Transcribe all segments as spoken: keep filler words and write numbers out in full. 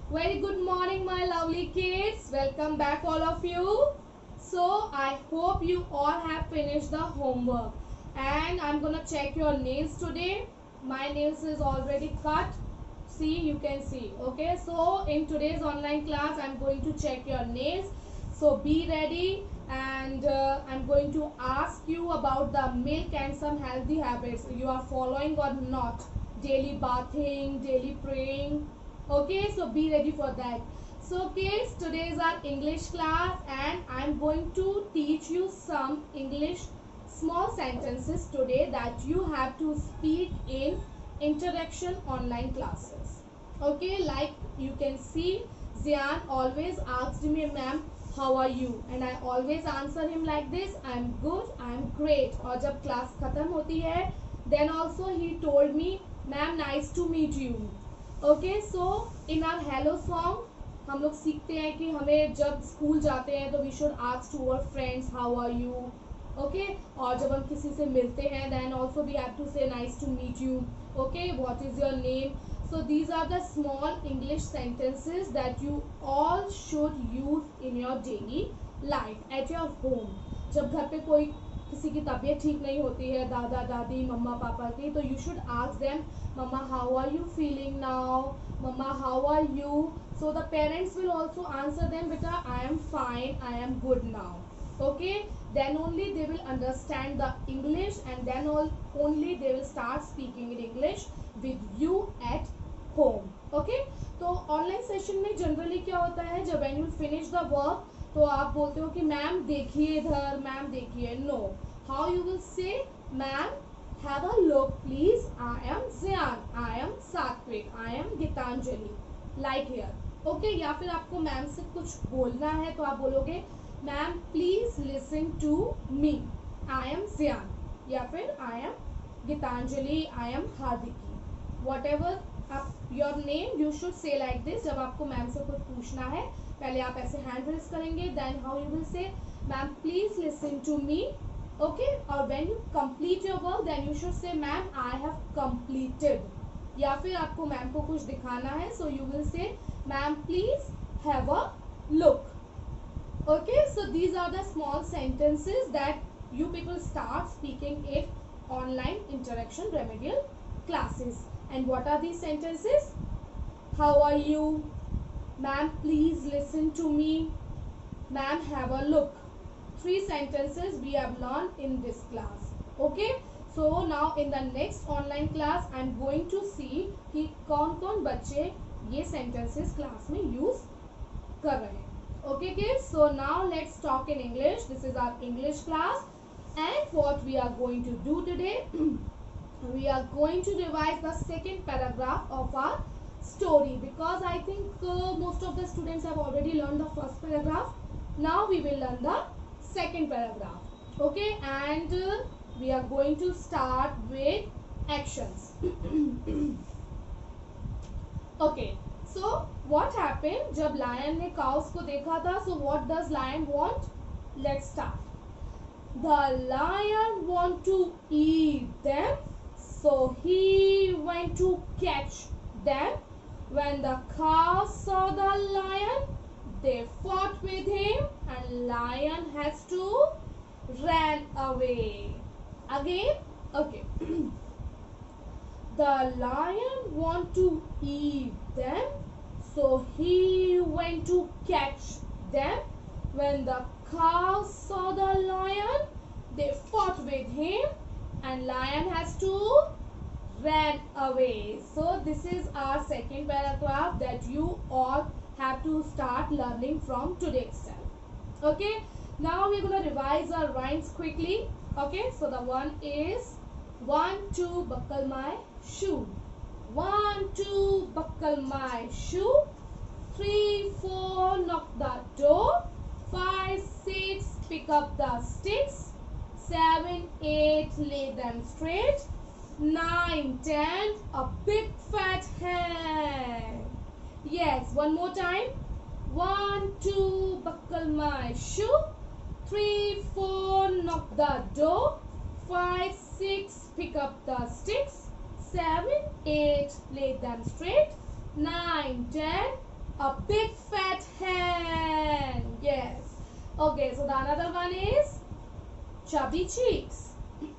Very good morning, my lovely kids. Welcome back, all of you. So, I hope you all have finished the homework. And I'm gonna check your nails today. My nails is already cut. See, you can see. Okay, so in today's online class, I'm going to check your nails. So, be ready. And uh, I'm going to ask you about the milk and some healthy habits you are following or not. Daily bathing, daily praying. Okay, so be ready for that. So kids, today is our English class and I'm going to teach you some English small sentences today that you have to speak in interaction online classes. Okay, like you can see, Zian always asked me, ma'am, how are you? And I always answer him like this, I'm good, I'm great. और जब class खत्म होती है, then also he told me, ma'am, nice to meet you. Okay so in our hello song हम लोग सीखते हैं कि हमें जब स्कूल जाते हैं तो we should ask to our friends how are you okay और जब हम किसी से मिलते हैं then also we have to say nice to meet you okay what is your name so these are the small English sentences that you all should use in your daily life at your home जब घर पे कोई किसी की तबीयत ठीक नहीं होती है दादा दादी मम्मा पापा की तो you should ask them mama how are you feeling now mama how are you so the parents will also answer them beta I am fine I am good now okay then only they will understand the English and then all only they will start speaking in English with you at home okay तो online session में generally क्या होता है जब when you finish the work तो आप बोलते हो कि मैम देखिए इधर मैम देखिए no how you will say ma'am Have a look, please. I am Zian. I am Satvik. I am Gitanjali. Like here. Okay, या फिर आपको मैम से कुछ बोलना है तो आप बोलोगे ma'am please listen to me I am Jiyan या फिर I am Geetanjali I am Hardiki whatever आप your name you should say like this जब आपको मैम से कुछ पूछना है पहले आप ऐसे हैंड रेस करेंगे then how you will say ma'am please listen to me okay or when you complete your work then you should say ma'am I have completed या फिर आपको मैम को कुछ दिखाना है so you will say ma'am please have a look okay so these are the small sentences that you people start speaking in online interaction remedial classes and what are these sentences how are you ma'am please listen to me ma'am have a look three sentences we have learned in this class okay so now in the next online class I'm going to see कि कौन कौन बच्चे ये sentences class में use कर रहे हैं okay kids so now let's talk in English this is our English class and what we are going to do today we are going to revise the second paragraph of our story because I think uh, most of the students have already learned the first paragraph now we will learn the second paragraph okay and uh, we are going to start with actions okay so what happened जब lion ने cows को देखा था so what does lion want let's start the lion want to eat them so he went to catch them when the cow saw the lion they fought with him and lion has to ran away again okay the lion want to eat them so he went to catch them when the cow saw the lion they fought with him and lion has to ran away so this is our second paragraph that you all have to start learning from today itself okay now we're going to revise our rhymes quickly okay so the one is one two buckle my shoe one two buckle my shoe three four knock the door five six pick up the sticks seven eight lay them straight nine ten a big fat hen yes one more time one two buckle my shoe three four knock the door five six pick up the sticks seven eight lay them straight nine ten A big fat hen. Yes. Okay, so the another one is chubby cheeks.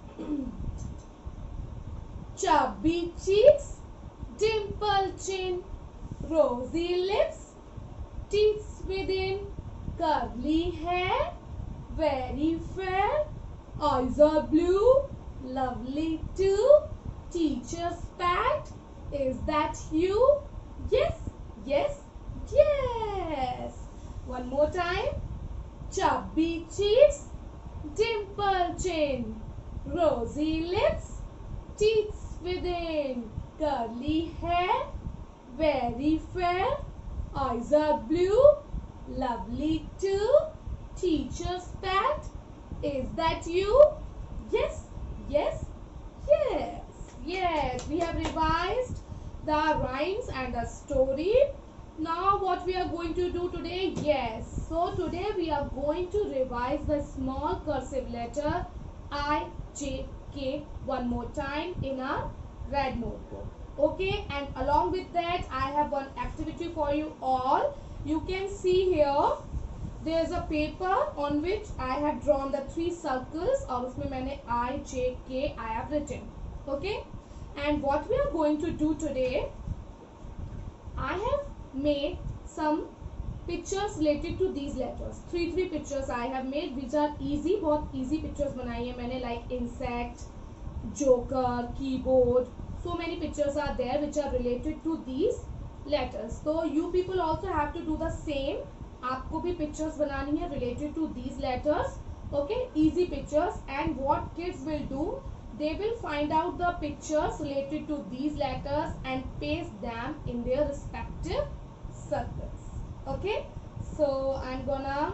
Chubby cheeks, dimple chin, rosy lips, teeth within, curly hair, very fair, eyes are blue, lovely too, teacher's pet. Is that you? Yes, yes, yes. One more time. Chubby cheeks, dimple chin, rosy lips, teeth within, curly hair, very fair, eyes are blue, lovely too, teacher's pet. Is that you? Yes, yes, yes, yes. We have revised the rhymes and the story. Now what we are going to do today? Yes. So today we are going to revise the small cursive letter I, J, K one more time in a red notebook. Okay, and along with that I have one activity for you all. You can see here there is a paper on which I have drawn the three circles और उसमें मैंने I, J, K I have written. Okay, and what we are going to do today, I have made some pictures related to these letters. Three three pictures I have made which are easy. बहुत easy pictures बनाई है मैंने, like insect, joker, keyboard. So many pictures are there which are related to these letters. So you people also have to do the same. आपको भी pictures बनानी है related to these letters. Okay, easy pictures. And what kids will do, they will find out the pictures related to these letters and paste them in their respective circles. Okay, so I'm gonna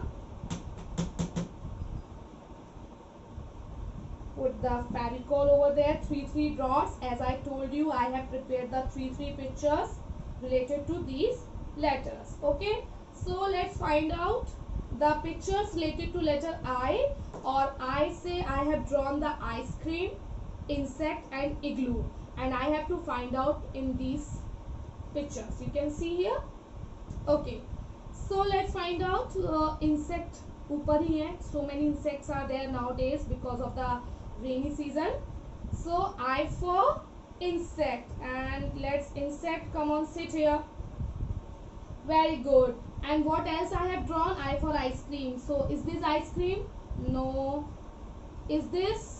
put the Fevicol over there, three three dots. As I told you, I have prepared the three three pictures related to these letters. Okay, so let's find out the pictures related to letter I. Or I say I have drawn the ice cream, insect and igloo, and I have to find out in these pictures. You can see here. Okay, so let's find out. uh, insect ऊपर ही है. So many insects are there nowadays because of the rainy season. So I for insect, and let's insect come on, sit here. Very good. And what else I have drawn? I for ice cream. So is this ice cream? No. Is this?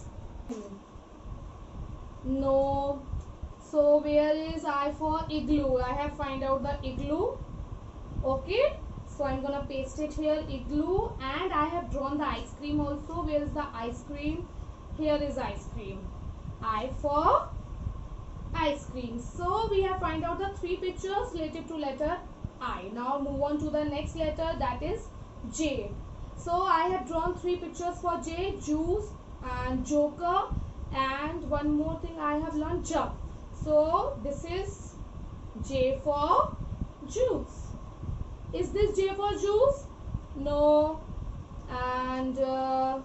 No. So where is I for igloo? I have find out the igloo. Okay, so I'm gonna paste it here, igloo. And I have drawn the ice cream also. Where is the ice cream? Here is ice cream. I for ice cream. So we have find out the three pictures related to letter I. Now move on to the next letter, that is J. So I have drawn three pictures for J, juice and joker, and one more thing I have learned, jump. So this is J for juice. Is this J for juice? No. And uh,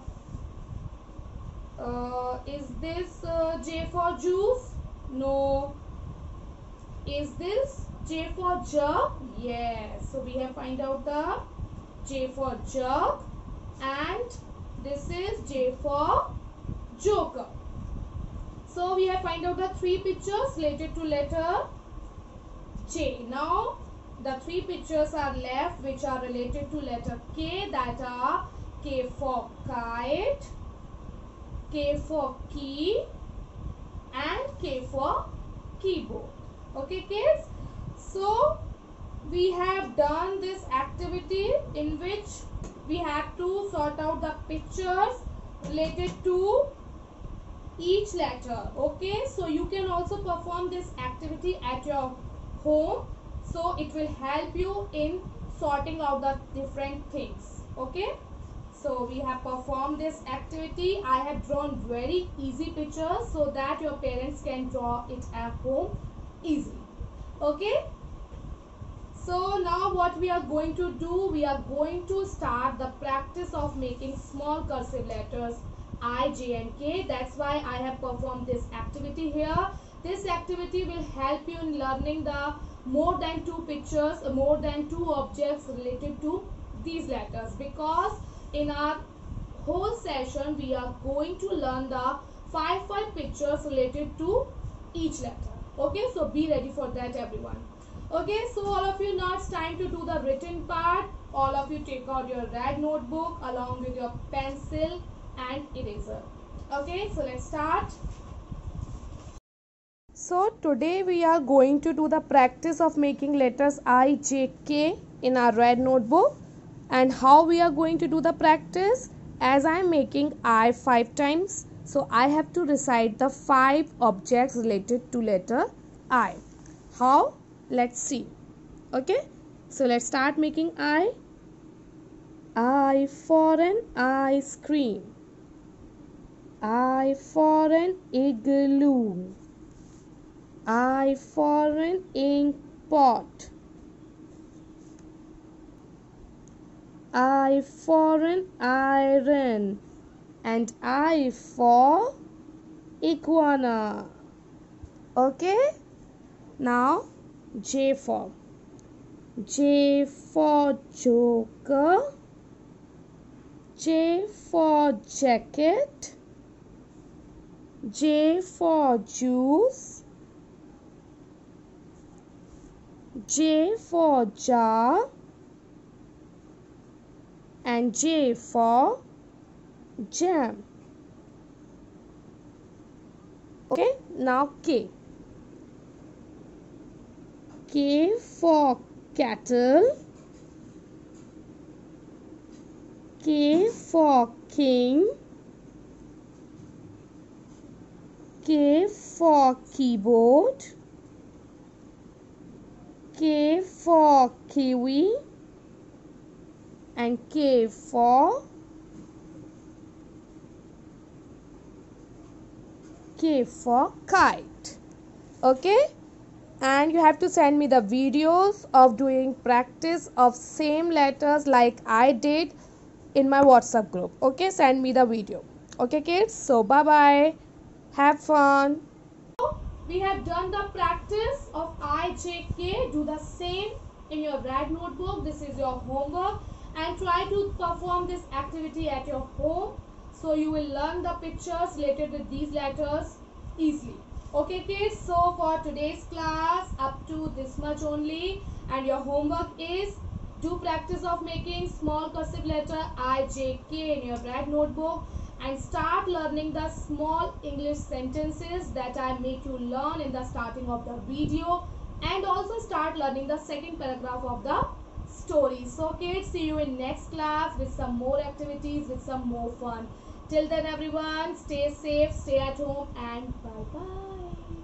uh, is this uh, J for juice? No. Is this J for jug? Yes. So we have find out the J for jug, and this is J for joker. So we have find out the three pictures related to letter J. Now the three pictures are left which are related to letter K, that are K for kite, K for key and K for keyboard. Okay kids, so we have done this activity in which we have to sort out the pictures related to each letter. Okay, so you can also perform this activity at your home, so it will help you in sorting out the different things. Okay, so we have performed this activity. I have drawn very easy pictures so that your parents can draw it at home easily. Okay, so now what we are going to do, we are going to start the practice of making small cursive letters I, J and K. That's why I have performed this activity here. This activity will help you in learning the more than two pictures, more than two objects related to these letters, because in our whole session we are going to learn the five five pictures related to each letter. Okay, so be ready for that, everyone. Okay, so all of you, now it's time to do the written part. All of you take out your red notebook along with your pencil and eraser. Okay, so let's start. So today we are going to do the practice of making letters I, J, K in our red notebook. And how we are going to do the practice? As I am making I five times, so I have to recite the five objects related to letter I. How? Let's see. Okay, so let's start making I. I for an ice cream. I for an igloo. I for an ink pot. I for an iron. And I for iguana. Okay, now J for. J for joker. J for jacket. J for juice. J for jar. And J for jam. Okay, now K. K for cattle. K for king. K for keyboard. K for kiwi. And K for K for kite. Okay, and you have to send me the videos of doing practice of same letters like I did in my WhatsApp group. Okay, send me the video. Okay kids, so bye bye, have fun. We have done the practice of I, J, K. Do the same in your red notebook. This is your homework, and try to perform this activity at your home, so you will learn the pictures related with these letters easily. Okay kids, so for today's class up to this much only, and your homework is do practice of making small cursive letter I, J, K in your red notebook, and start learning the small English sentences that I make you learn in the starting of the video, and also start learning the second paragraph of the story. So kids, see you in next class with some more activities, with some more fun. Till then everyone, stay safe, stay at home, and bye bye.